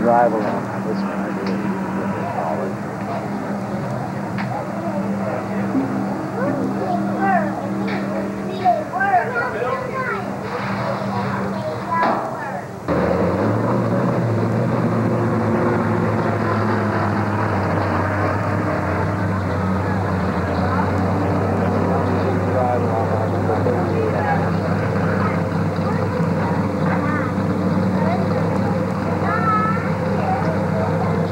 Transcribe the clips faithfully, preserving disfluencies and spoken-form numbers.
drive along on this one, I do it. What they call it. Drive along on this one.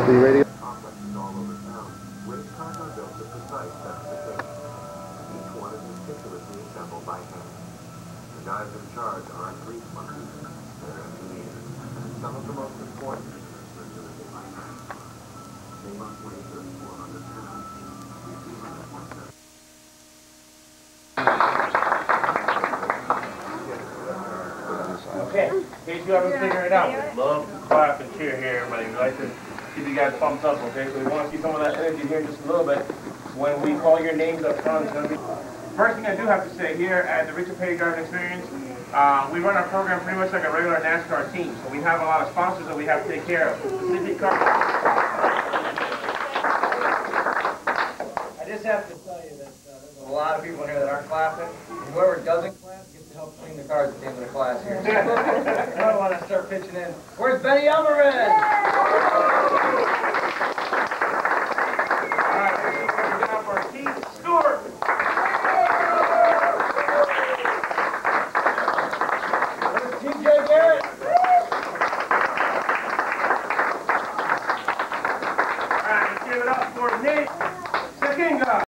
The radio. Complexes all over town. Race cars are built to precise specifications. Each one is meticulously assembled by hand. The guys in charge aren't grease monkeys. They're engineers. Some of the most important are doing it by hand. They must weigh thirty-four hundred pounds. Okay, in case you haven't figured it out, we'd love to clap and cheer here, everybody. We'd like to keep you guys pumped up, okay? So we want to see some of that energy here in just a little bit. When we call your names up front, it's going to be... First thing I do have to say here at the Richard Petty Driving Experience, uh, we run our program pretty much like a regular NASCAR team. So we have a lot of sponsors that we have to take care of. Specific car. I just have to tell you that uh, there's a lot of people here that aren't clapping. And whoever doesn't clap gets to help clean the cars at the end of the class here. I don't want to start pitching in. Where's Benny Elmerman?